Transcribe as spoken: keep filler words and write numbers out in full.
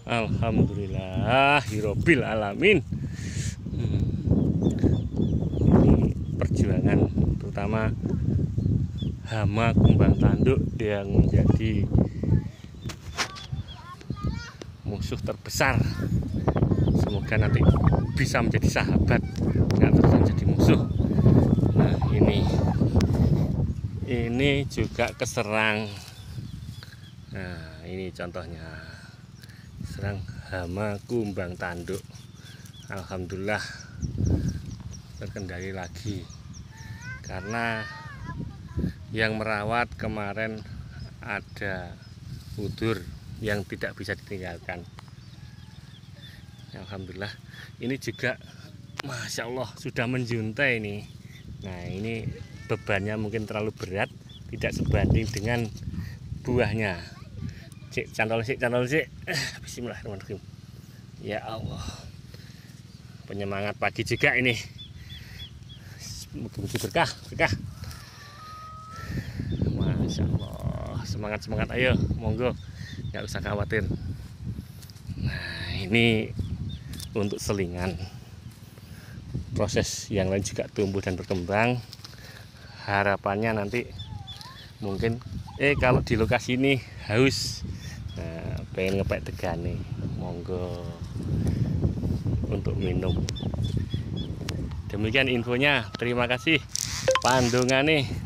Alhamdulillahirobbil alamin. Hmm. Ini perjuangan terutama hama kumbang tanduk yang menjadi musuh terbesar. Semoga nanti bisa menjadi sahabat, nggak terus menjadi musuh. Nah ini ini juga keserang. Nah ini contohnya serang hama kumbang tanduk. Alhamdulillah terkendali lagi karena yang merawat kemarin ada udur yang tidak bisa ditinggalkan. Alhamdulillah ini juga Masya Allah sudah menjuntai ini. Nah ini bebannya mungkin terlalu berat, tidak sebanding dengan buahnya. Cik cantol sik cantol sik. Bismillahirrahmanirrahim. Ya Allah, penyemangat pagi juga ini. Mugi-mugi berkah berkah. Masya Allah, semangat semangat, ayo monggo, nggak usah khawatir. Nah ini untuk selingan, proses yang lain juga tumbuh dan berkembang. Harapannya nanti mungkin eh kalau di lokasi ini haus, nah, pengen ngepek tegane, monggo untuk minum. Demikian infonya, terima kasih pandongane.